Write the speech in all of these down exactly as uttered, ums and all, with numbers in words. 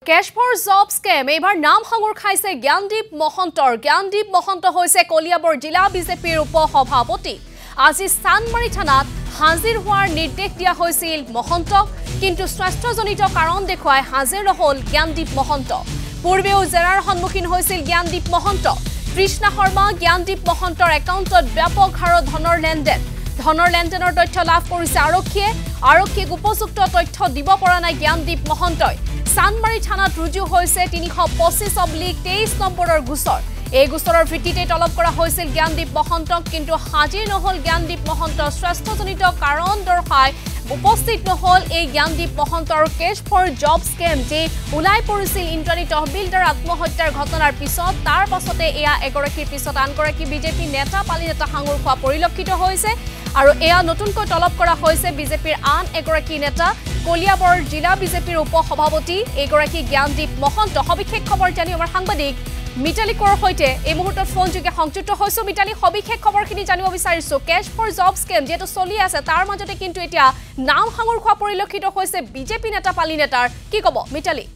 Cash for Job Scam এইবাৰ নাম সাঙুৰ খাইছে জ্ঞানদীপ মহন্তৰ জ্ঞানদীপ মহন্ত হৈছে কলিয়াবৰ জিলা বিজেপিৰ উপসভাপতি আজি সানমাৰী থানাত হাজিৰ হোৱাৰ নিৰ্দেশ দিয়া হৈছিল মহন্তক কিন্তু স্বাস্থ্যজনিত কাৰণ দেখুৱাই হাজিৰ নহ'ল জ্ঞানদীপ মহন্ত পূৰ্বেও জেৰাৰ সন্মুখীন হৈছিল জ্ঞানদীপ মহন্ত কৃষ্ণা শৰ্মা জ্ঞানদীপ মহন্তৰ একাউণ্টত ব্যাপক হাৰত ধনৰ লেনদেন ধনৰ লেনদেনৰ তথ্য লাভ কৰিছে আৰক্ষীয়ে আৰক্ষীক উপযুক্ত তথ্য দিব পৰা নাই জ্ঞানদীপ মহন্তই সানমাৰী থানাত ৰুজু হৈছে তিনিশ পঁচিছ অব্লিক তেইছ নম্বৰৰ গোচৰ এই গোচৰৰ ভিত্তিতে তলব কৰা হৈছিল জ্ঞানদীপ মহন্তক কিন্তু হাজিৰ নহ'ল জ্ঞানদীপ মহন্ত স্বাস্থ্যজনিত কাৰণ দৰ্শাই উপস্থিত নহ'ল এই জ্ঞানদীপ মহন্তৰ কেছ ফৰ জব স্কেম যে উলাই পৰিছিল ইন্দ্ৰাণী তহবিলদাৰ আত্মহত্যাৰ ঘটনাৰ পিছত তাৰ পাছতে এয়া এগৰাকীৰ পিছত আনগৰাকী বিজেপি নেতা পালি নেতা সাঙুৰ খোৱা পৰিলক্ষিত হৈছে আৰু এয়া নতুনকৈ তলব কৰা হৈছে বিজেপিৰ আন এগৰাকী নেতা কলিয়াবৰ জিলা বিজেপিৰ উপসভাপতি এগৰাকী জ্ঞানদীপ মহন্ত সবিশেষ খবৰ জানি আমাৰ সাংবাদিক মিতালীকৰ হৈতে এই মুহূৰ্তত ফোন যোগে সংযুক্ত হৈছো মিতালী সবিশেষ খবৰখিনি জানিব বিচাৰিছো কেছ ফৰ জব স্কেম যেটো চলি আছে তাৰ মাজতে কিন্তু এতিয়া নাম সাঙুৰ খোৱা পৰিলক্ষিত হৈছে বিজেপি নেতা পালি নেতাৰ কি কব মিতালী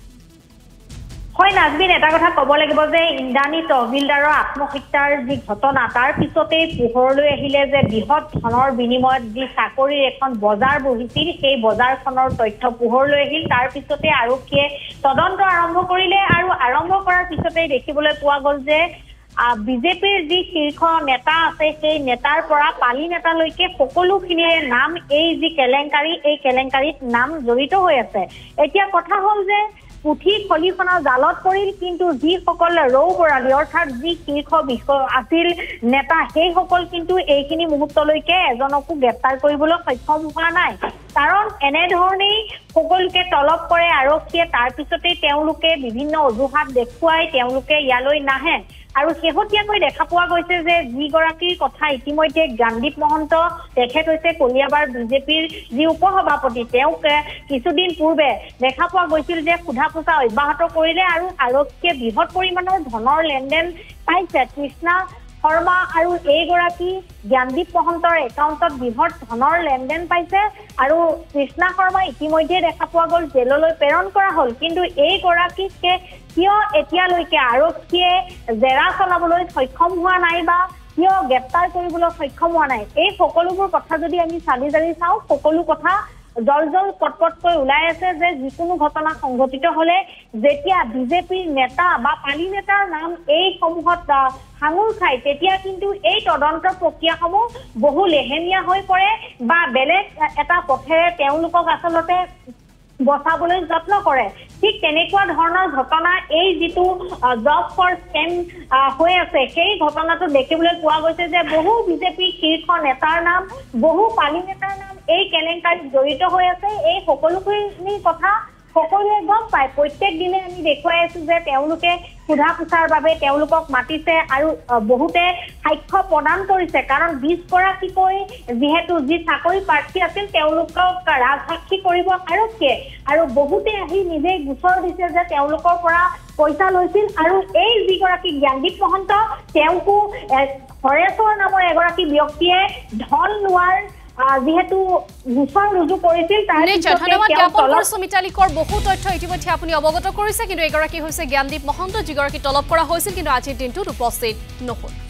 হয় নাজবিন এটা কথা কব লাগিব যে ইন্দ্ৰাণী তহবিলদাৰৰ আত্মহত্যাৰ যি ঘটনা তাৰ পিছতে পোহৰলৈ আহিলে যে বৃহৎ ধনৰ বিনিময়ত যি চাকৰিৰ এখন বজাৰ বহিছিল সেই বজাৰখনৰ তথ্য পোহৰলৈ আহিল তাৰ পিছতে আৰক্ষীয়ে তদন্ত আৰম্ভ কৰিলে আৰু আৰম্ভ কৰাৰ পিছতে দেখিবলৈ পোৱা গ'ল যে বিজেপিৰ যি শীৰ্ষ নেতা আছে সেই নেতাৰ পৰা পালি নেতালৈকে সকলোখিনিৰে নাম এই যি কেলেংকাৰী এই কেলেংকাৰীত নাম জড়িত হৈ আছে এতিয়া কথা হ'ল যে পুথি খলিখনৰ জালত পৰিল কিন্তু যিসকল ৰৌ বৰালী অৰ্থাৎ যি শীৰ্ষ বিষয় আছিল নেতা সেইসকল কিন্তু এইখিনি মুহূৰ্তলৈকে এজনকো গ্ৰেপ্তাৰ কৰিবলৈ সক্ষম হোৱা নাই কাৰণ এনেধৰণেই সকলোকে তলব কৰে আৰক্ষীয়ে তাৰ পিছতেই তেওঁলোকে বিভিন্ন অজুহাত দেখুৱাই তেওঁলোকে ইয়ালৈ নাহে আৰু শেহতীয়াকৈ দেখা পোৱা গৈছে যে যিগৰাকীৰ কথা ইতিমধ্যে জ্ঞানদীপ মহন্ত তেখেত হৈছে কলিয়াবাৰ বিজেপিৰ যি উপসভাপতি তেওঁক কিছুদিন পূৰ্বে দেখা পোৱা গৈছিল যে সোধা পোছা অব্যাহত কৰিলে আৰু আৰক্ষীয়ে বৃহৎ পৰিমাণৰ ধনৰ লেনদেন পাইছে কৃষ্ণা শৰ্মা আৰু এইগৰাকী জ্ঞানদীপ মহন্তৰ একাউণ্টত বৃহৎ ধনৰ লেনদেন পাইছে আৰু কৃষ্ণা শৰ্মা ইতিমধ্যে দেখা পোৱা গ'ল জেললৈ প্ৰেৰণ কৰা হ'ল কিন্তু এইগৰাকীকে কিয় এতিয়ালৈকে আৰক্ষীয়ে জেৰা চলাবলৈ সক্ষম হোৱা নাই বা কিয় গ্ৰেপ্তাৰ কৰিবলৈ সক্ষম হোৱা নাই এই সকলোবোৰ কথা যদি আমি চালি জাৰি চাওঁ সকলো কথা জল জল পটপটকৈ ওলাই আছে যে যিকোনো ঘটনা সংঘটিত হলে যেতিয়া বিজেপিৰ নেতা বা পালি নেতাৰ নাম এই সমূহত সাঙুৰ খায় তেতিয়া কিন্তু এই তদন্ত প্ৰক্ৰিয়াসমূহ বহু লেহেমীয়া হৈ পৰে বা বেলেগ এটা পথেৰে তেওঁলোকক আচলতে বচাবলৈ যত্ন কৰে ঠিক তেনেকুৱা ধৰণৰ ঘটনা এই যিটো জব ফৰ স্কেম হৈ আছে সেই ঘটনাটো দেখিবলৈ পোৱা গৈছে যে বহু বিজেপি শীৰ্ষ নেতাৰ নাম বহু পালি নেতাৰ নাম এই কেলেংকাৰীত জড়িত হৈ আছে এই সকলোখিনি কথা সকলোৱে গম পায় প্ৰত্যেক দিনে আমি দেখুৱাই আছো যে তেওঁলোকে সোধা পোছাৰ বাবে তেওঁলোকক মাতিছে আৰু বহুতে সাক্ষ্য প্ৰদান কৰিছে কাৰণ বিশ গৰাকীকৈ যিহেতু যি চাকৰি প্ৰাৰ্থী আছিল তেওঁলোকক ৰাজসাক্ষী কৰিব আৰক্ষীয়ে আৰু বহুতে আহি নিজে গোচৰ দিছে যে তেওঁলোকৰ পৰা পইচা লৈছিল আৰু এই যিগৰাকী জ্ঞানদীপ মহন্ত তেওঁকো হৰেশ্বৰ নামৰ এগৰাকী ব্যক্তিয়ে ধন লোৱাৰ যেহেতু গোচৰ ৰুজু কৰিছিল তাৰ মিতালীকৰ বহু তথ্য ইতিমধ্যে আপুনি অৱগত কৰিছে কিন্তু এগৰাকী হৈছে জ্ঞানদীপ মহন্ত যিগৰাকী তলব কৰা হৈছিল কিন্তু আজিৰ দিনটোত উপস্থিত নহ'ল